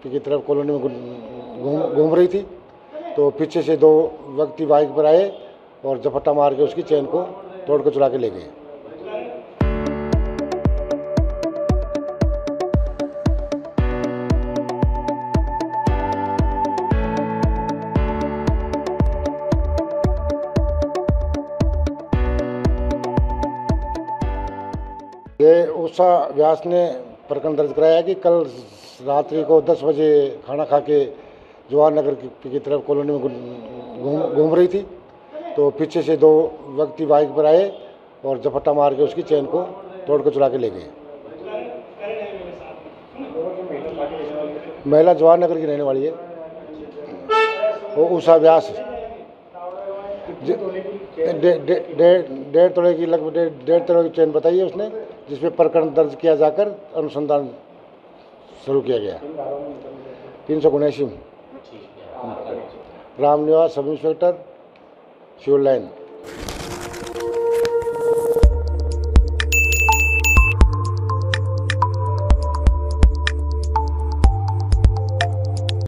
की तरफ कॉलोनी में घूम रही थी, तो पीछे से दो व्यक्ति बाइक पर आए और झपट्टा मार के उसकी चेन को तोड़ कर चुरा के ले गए। ये उषा व्यास ने प्रकरण दर्ज कराया कि कल रात्रि को 10 बजे खाना खा के जवाहर नगर की तरफ कॉलोनी में घूम रही थी, तो पीछे से दो व्यक्ति बाइक पर आए और झपट्टा मार के उसकी चेन को तोड़ कर चुरा के ले गए। महिला जवाहर नगर की रहने वाली है। वो उषा व्यास डेढ़ तोले की लगभग डेढ़ तोले की चेन बताई है उसने, जिसपे प्रकरण दर्ज किया जाकर अनुसंधान शुरू किया गया। 379 Ram Niwas sub inspector civil line.